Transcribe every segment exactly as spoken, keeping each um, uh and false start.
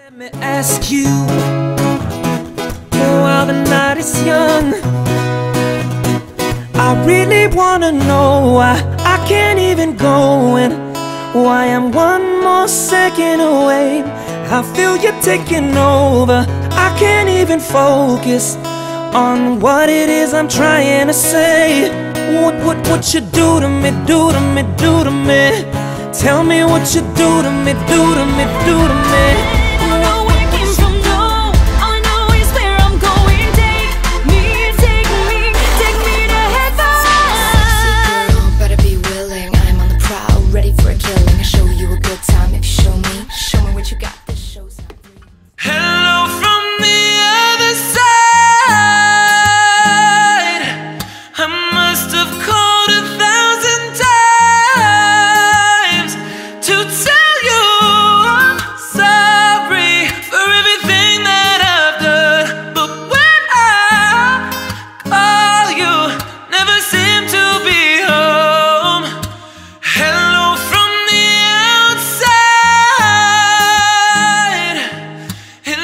Let me ask you, while the night is young, I really wanna know why I can't even go, and why I'm one more second away. I feel you're taking over, I can't even focus on what it is I'm trying to say. What, what, what you do to me, do to me, do to me. Tell me what you do to me, do to me, do to me.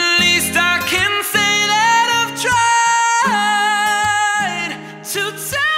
To tell